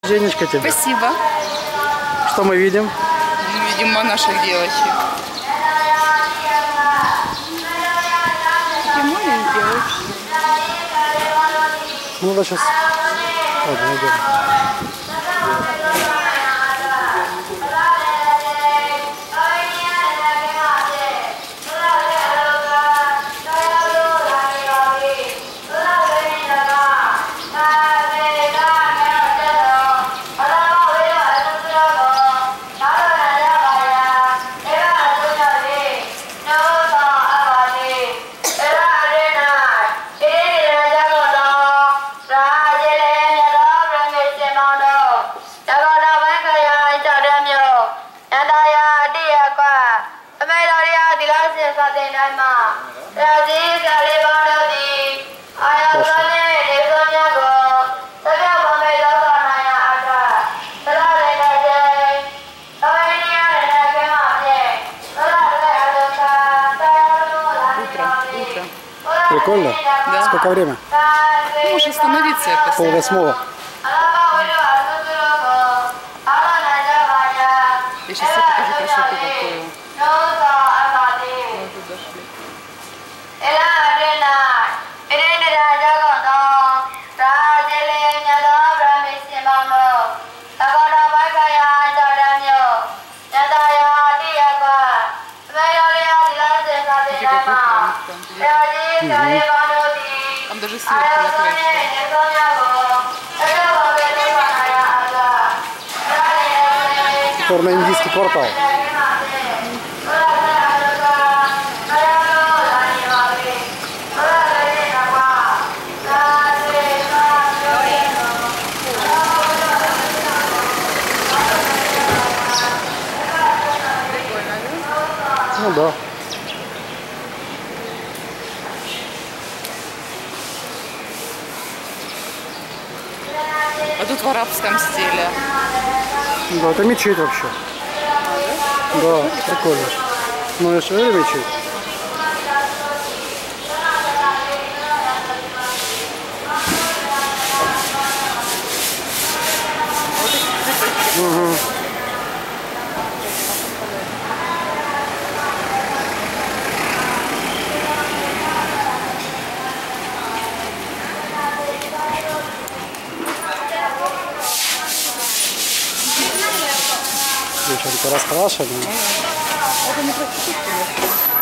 Женечка, тебе. Спасибо. Что мы видим? Мы видим монашек девочек. Такие маленькие девочки. Ну да, сейчас. Вот, найдем. Прикольно? Да. Сколько время? Ну, уже становиться это. 7:30. Я сейчас тебе покажу красоту какую. Мы тут дошли. Там даже сверху на крыше. Порно-индийский квартал. Ну да. А тут в арабском стиле. Да, это мечеть вообще. Да, прикольно. Ну, я же мечеть. Угу. Девчонки раскрашены. Это не проститутки.